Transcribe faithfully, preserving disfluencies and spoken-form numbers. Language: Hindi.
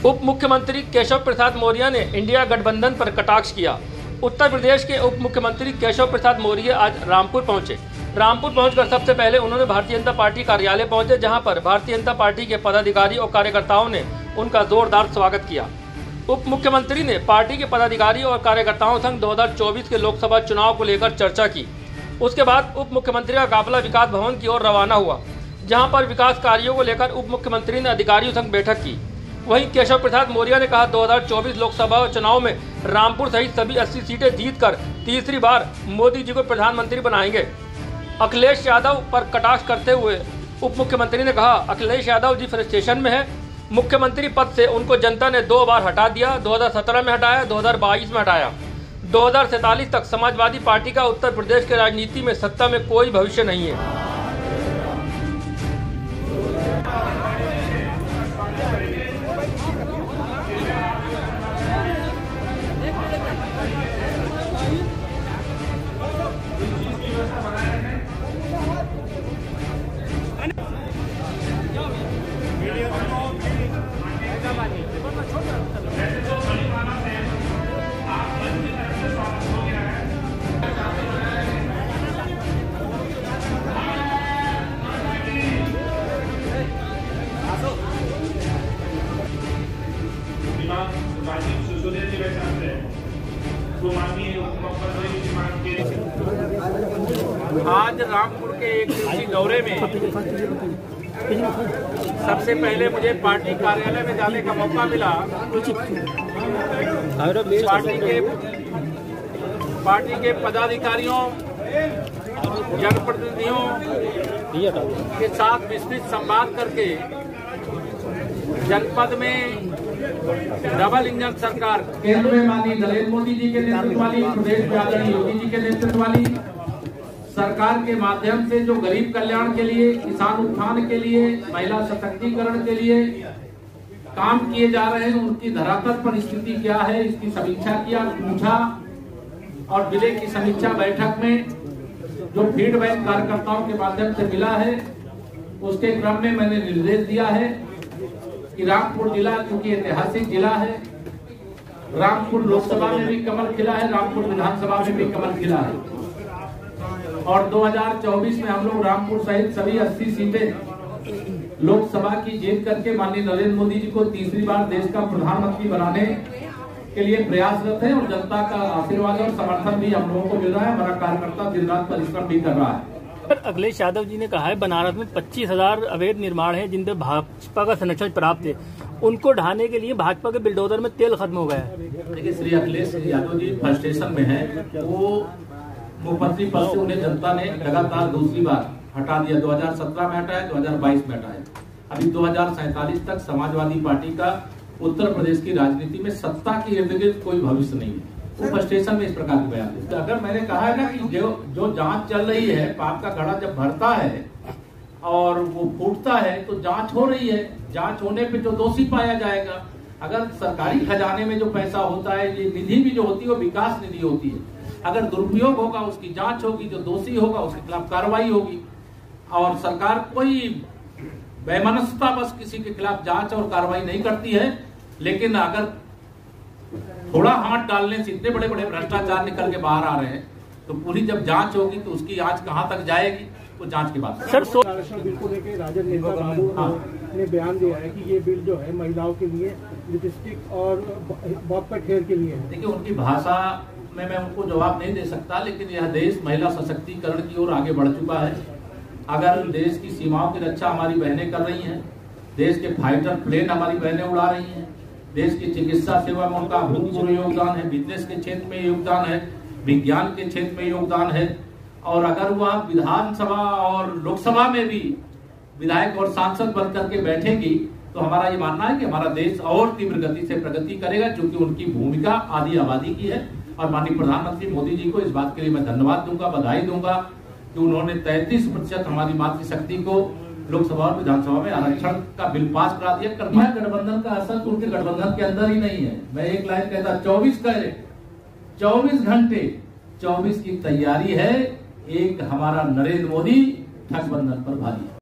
उप मुख्यमंत्री केशव प्रसाद मौर्य ने इंडिया गठबंधन पर कटाक्ष किया। उत्तर प्रदेश के उप मुख्यमंत्री केशव प्रसाद मौर्य आज रामपुर पहुंचे। रामपुर पहुंचकर सबसे पहले उन्होंने भारतीय जनता पार्टी कार्यालय पहुंचे, जहां पर भारतीय जनता पार्टी के पदाधिकारी और कार्यकर्ताओं ने उनका जोरदार स्वागत किया। उप मुख्यमंत्री ने पार्टी के पदाधिकारी और कार्यकर्ताओं संग दो हज़ार चौबीस के लोकसभा चुनाव को लेकर चर्चा की। उसके बाद उप मुख्यमंत्री का काफिला विकास भवन की ओर रवाना हुआ, जहां पर विकास कार्यों को लेकर उप मुख्यमंत्री ने अधिकारियों संग बैठक की। वहीं केशव प्रसाद मौर्य ने कहा, दो हज़ार चौबीस लोकसभा चुनाव में रामपुर सहित सभी अस्सी सीटें जीतकर तीसरी बार मोदी जी को प्रधानमंत्री बनाएंगे। अखिलेश यादव पर कटाक्ष करते हुए उप मुख्यमंत्री ने कहा, अखिलेश यादव जी फ्रस्ट्रेशन में है। मुख्यमंत्री पद से उनको जनता ने दो बार हटा दिया, दो हज़ार सत्रह में हटाया, दो हज़ार बाईस में हटाया। दो हज़ार सैंतालीस तक समाजवादी पार्टी का उत्तर प्रदेश के राजनीति में सत्ता में कोई भविष्य नहीं है। आज रामपुर के एक दिवसीय दौरे में सबसे पहले मुझे पार्टी कार्यालय में जाने का मौका मिला। पार्टी के पार्टी के पदाधिकारियों, जनप्रतिनिधियों के साथ विस्तृत संवाद करके जनपद में डबल इंजन सरकार केंद्र में माननीय नरेंद्र मोदी जी के नेतृत्व वाली, प्रदेश में आदरणीय योगी जी के नेतृत्व वाली सरकार के माध्यम से जो गरीब कल्याण के लिए, किसान उत्थान के लिए, महिला सशक्तिकरण के लिए काम किए जा रहे हैं, उनकी धरातल पर स्थिति क्या है, इसकी समीक्षा किया, पूछा। और जिले की समीक्षा बैठक में जो फीडबैक कार्यकर्ताओं के माध्यम से मिला है, उसके क्रम में मैंने निर्देश दिया है कि रामपुर जिला क्योंकि ऐतिहासिक जिला है, रामपुर लोकसभा में भी कमल खिला है, रामपुर विधानसभा में भी कमल खिला है। और दो हज़ार चौबीस में हम लोग रामपुर सहित सभी अस्सी सीटें लोकसभा की जीत करके माननीय नरेंद्र मोदी जी को तीसरी बार देश का प्रधानमंत्री बनाने के लिए प्रयासरत है। और जनता का आशीर्वाद और समर्थन भी हम लोगों को मिल रहा है। हमारा कार्यकर्ता दिन रात परिश्रम भी कर रहा है। अखिलेश यादव जी ने कहा है, बनारस में पच्चीस हजार अवैध निर्माण है जिनपे भाजपा का संरक्षण प्राप्त है, उनको ढाने के लिए भाजपा के बिल्डोजर में तेल खत्म हो गया है। देखिए, श्री अखिलेश यादव जी फ्रस्ट्रेशन में है। वो मुख्यमंत्री पद से उन्हें जनता ने लगातार दूसरी बार हटा दिया। दो हज़ार सत्रह में हटाया, दो हज़ार बाईस में हटाया। अभी दो हज़ार सैंतालीस तक समाजवादी पार्टी का उत्तर प्रदेश की राजनीति में सत्ता के इर्द गिर्द कोई भविष्य नहीं है। वो फ्रस्ट्रेशन में इस प्रकार के बयान देते। अगर मैंने कहा है ना कि जो जो जांच चल रही है, पाप का घड़ा जब भरता है और वो फूटता है तो जांच हो रही है। जांच होने पे जो दोषी पाया जाएगा। अगर सरकारी खजाने में जो पैसा होता है, ये निधि भी जो होती है वो विकास निधि होती है। अगर दुरुपयोग होगा उसकी जांच होगी, जो दोषी होगा उसके खिलाफ कार्रवाई होगी। और सरकार कोई बेमनस्ता बस किसी के खिलाफ जांच और कार्रवाई नहीं करती है। लेकिन अगर थोड़ा हाथ डालने से इतने बड़े बड़े भ्रष्टाचार निकल के बाहर आ रहे हैं, तो पूरी जब जांच होगी तो उसकी आंच कहां तक जाएगी, वो जांच की बात है। सर, आरक्षण बिल को लेकर राजद नेता बाबू ने बयान दिया है कि ये बिल जो है महिलाओं के लिए लिपस्टिक और बॉब कट हेयर के लिए है। देखिए, उनकी भाषा में मैं उनको जवाब नहीं दे सकता, लेकिन यह देश महिला सशक्तिकरण की ओर आगे बढ़ चुका है। अगर देश की सीमाओं की रक्षा हमारी बहनें कर रही हैं, देश के फाइटर प्लेन हमारी बहनें उड़ा रही हैं, देश की चिकित्सा सेवा में उनका अभूतपूर्व योगदान है, बिजनेस के क्षेत्र में योगदान है, विज्ञान के क्षेत्र में योगदान है। और अगर वह विधानसभा और लोकसभा में भी विधायक और सांसद बन करके बैठेगी, तो हमारा ये मानना है कि हमारा देश और तीव्र गति से प्रगति करेगा, क्योंकि उनकी भूमिका आधी आबादी की है। और माननीय प्रधानमंत्री मोदी जी को इस बात के लिए मैं धन्यवाद दूंगा, बधाई दूंगा कि उन्होंने तैंतीस प्रतिशत हमारी मातृशक्ति को लोकसभा और विधानसभा में आरक्षण का बिल पास करा दिया। कर्मा गठबंधन का असर तो उनके गठबंधन के अंदर ही नहीं है। मैं एक लाइन कहता, चौबीस करे चौबीस घंटे चौबीस की तैयारी है। एक हमारा नरेंद्र मोदी ठगबंधन पर भारी।